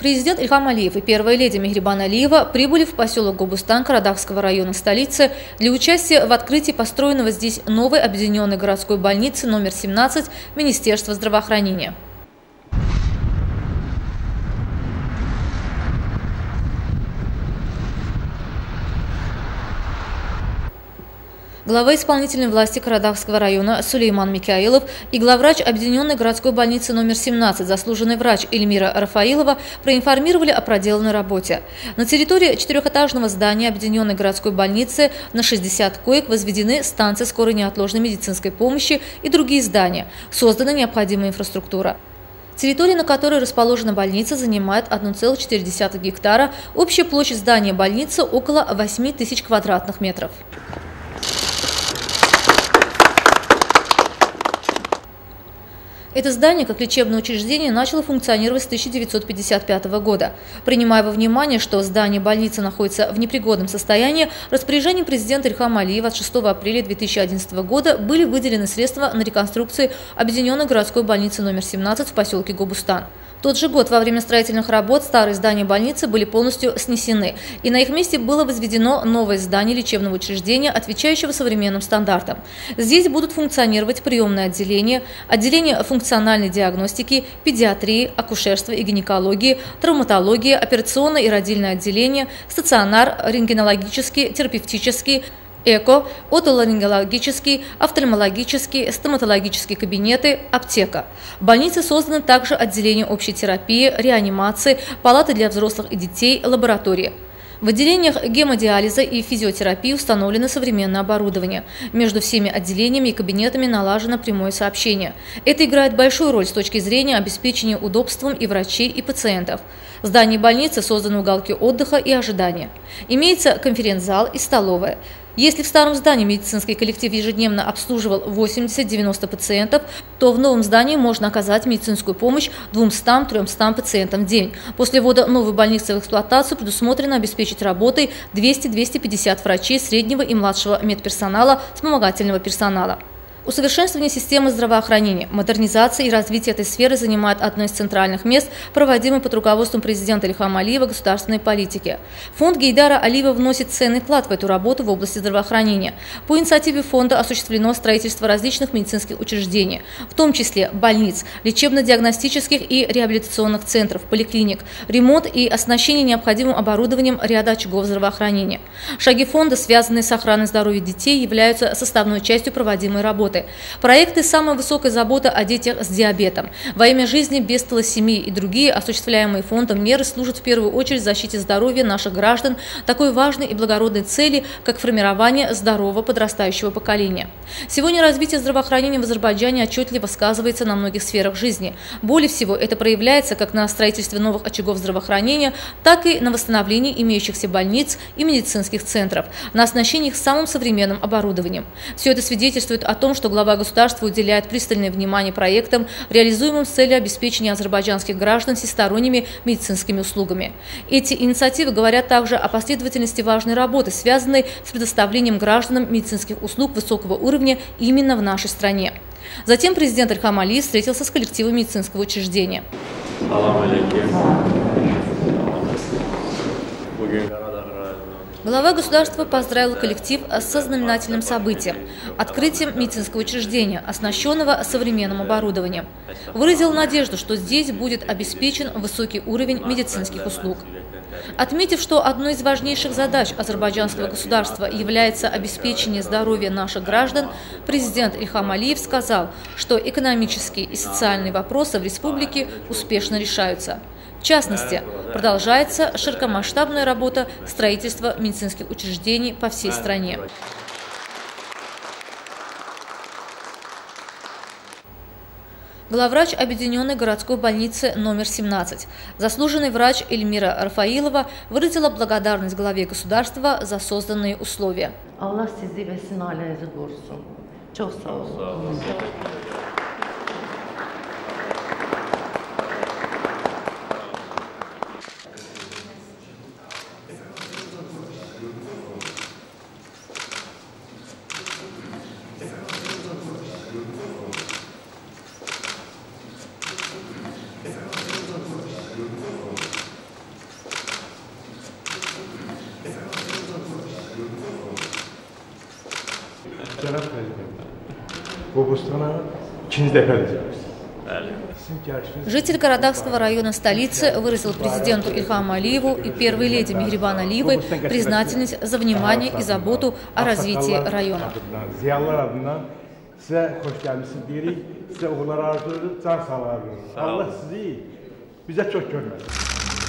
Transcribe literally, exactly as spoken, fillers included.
Президент Ильхам Алиев и первая леди Мехрибан Алиева прибыли в поселок Гобустан Карадахского района столицы для участия в открытии построенного здесь новой объединенной городской больницы номер семнадцать Министерства здравоохранения. Глава исполнительной власти Карадахского района Сулейман Микаилов и главврач Объединенной городской больницы номер семнадцать, заслуженный врач Эльмира Рафаилова, проинформировали о проделанной работе. На территории четырехэтажного здания Объединенной городской больницы на шестьдесят коек возведены станции скорой неотложной медицинской помощи и другие здания. Создана необходимая инфраструктура. Территория, на которой расположена больница, занимает одна целая четыре десятых гектара. Общая площадь здания больницы около восьми тысяч квадратных метров. Это здание, как лечебное учреждение, начало функционировать с тысяча девятьсот пятьдесят пятого года. Принимая во внимание, что здание больницы находится в непригодном состоянии, распоряжением президента Ильхама Алиева от шестого апреля две тысячи одиннадцатого года были выделены средства на реконструкцию Объединенной городской больницы номер семнадцать в поселке Гобустан. В тот же год во время строительных работ старые здания больницы были полностью снесены, и на их месте было возведено новое здание лечебного учреждения, отвечающего современным стандартам. Здесь будут функционировать приемное отделение, отделение функциональной диагностики, педиатрии, акушерства и гинекологии, травматологии, операционное и родильное отделение, стационар, рентгенологический, терапевтический, эко, отоларингологический, офтальмологический, стоматологические кабинеты, аптека. В больнице созданы также отделения общей терапии, реанимации, палаты для взрослых и детей, лаборатории. В отделениях гемодиализа и физиотерапии установлено современное оборудование. Между всеми отделениями и кабинетами налажено прямое сообщение. Это играет большую роль с точки зрения обеспечения удобством и врачей, и пациентов. В здании больницы созданы уголки отдыха и ожидания. Имеется конференц-зал и столовая. Если в старом здании медицинский коллектив ежедневно обслуживал восемьдесят-девяносто пациентов, то в новом здании можно оказать медицинскую помощь двумстам-трёмстам пациентам в день. После ввода новой больницы в эксплуатацию предусмотрено обеспечить работой двести-двести пятьдесят врачей среднего и младшего медперсонала, вспомогательного персонала. Усовершенствование системы здравоохранения, модернизация и развитие этой сферы занимает одно из центральных мест, проводимой под руководством президента Ильхама Алиева государственной политики. Фонд Гейдара Алиева вносит ценный вклад в эту работу в области здравоохранения. По инициативе фонда осуществлено строительство различных медицинских учреждений, в том числе больниц, лечебно-диагностических и реабилитационных центров, поликлиник, ремонт и оснащение необходимым оборудованием ряда очагов здравоохранения. Шаги фонда, связанные с охраной здоровья детей, являются составной частью проводимой работы. Проекты самой высокой заботы о детях с диабетом, во имя жизни без талассемии и другие осуществляемые фондом меры служат в первую очередь защите здоровья наших граждан, такой важной и благородной цели, как формирование здорового подрастающего поколения. Сегодня развитие здравоохранения в Азербайджане отчетливо сказывается на многих сферах жизни. Более всего это проявляется как на строительстве новых очагов здравоохранения, так и на восстановлении имеющихся больниц и медицинских центров, на оснащении их самым современным оборудованием. Все это свидетельствует о том, что что глава государства уделяет пристальное внимание проектам, реализуемым с целью обеспечения азербайджанских граждан всесторонними медицинскими услугами. Эти инициативы говорят также о последовательности важной работы, связанной с предоставлением гражданам медицинских услуг высокого уровня именно в нашей стране. Затем президент Ильхам Алиев встретился с коллективом медицинского учреждения. Глава государства поздравил коллектив со знаменательным событием – открытием медицинского учреждения, оснащенного современным оборудованием. Выразил надежду, что здесь будет обеспечен высокий уровень медицинских услуг. Отметив, что одной из важнейших задач азербайджанского государства является обеспечение здоровья наших граждан, президент Ильхам Алиев сказал, что экономические и социальные вопросы в республике успешно решаются. В частности, продолжается широкомасштабная работа строительства медицинских учреждений по всей стране. Главврач Объединенной городской больницы номер семнадцать, заслуженный врач Эльмира Рафаилова, выразила благодарность главе государства за созданные условия. Allah sizi ve sizin ailenizi korusun. Çok sağ olun. Cənab Prezident, Qobustana ikinci dəfə edəcəksiniz. Житель Карадахского района столицы выразил президенту Ильхаму Алиеву и первой леди Мехрибан Алиевой признательность за внимание и заботу о развитии района. Sizə xoş gəlmisiniz deyirik, sizə uğurlar arzulayırıq, can sağlığı arzulayırıq. Allah sizi bizə çox görməsin.